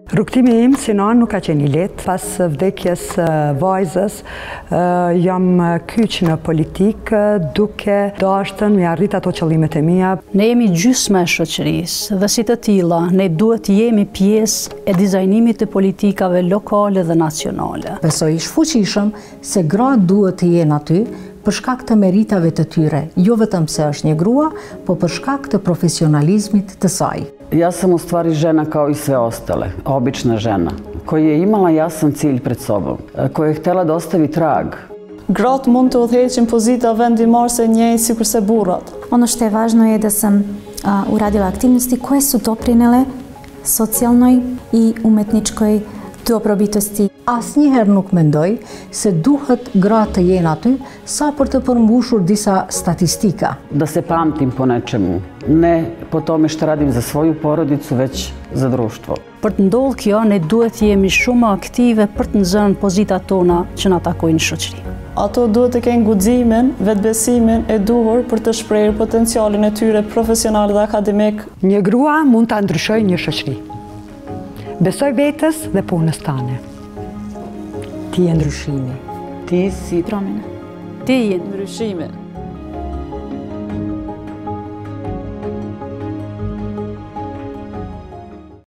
Rrugtimi im sinon nuk ka qenë i lehtë. Pas vdekjes vajzës, jam kyç në politikë duke dashur me arrit ato qëllimet e mia. Ne jemi gjysma e shoqërisë dhe si të tilla ne duhet të jemi pjesë e dizajnimit të politikave lokale dhe nacionale. Besoj i shfuqishëm se gratë duhet të jenë aty për shkak të meritave të tyre, jo vetëm se është një grua, po për shkak të profesionalizmit të saj. Ja sam u stvari žena kao i sve ostale, obična žena, koja je imala jasan cilj pred sobom, koja je htjela da ostavi trag. Gratë mund të udhëheqin pozita vendimarrëse njëjtë sikurse burrat. Ono što je važno je da sam uradila aktivnosti koje su doprinele socijalnoj i umetničkoj dobrobitosti. Asnjëherë nuk mendoj se duhet gratë të jenë aty sa për të përmbushur disa statistika. Da se pamtim po nečemu, ne po tome što radim za svoju porodicu, već za društvo. Për të ndodhur kjo, ne duhet të jemi shumë aktive për të nxjerrë pozitat tona që na takojnë në shoqëri. Ato duhet të kenë guximin, vetbesimin e duhur për të shprehur potencialin e tyre profesional dhe akademik. Një grua mund ta ndryshojë një shoqëri. Besoj vetës dhe punës tane. Ti je ndryshimi. Ti si Promena. Ti je Ndryshimi.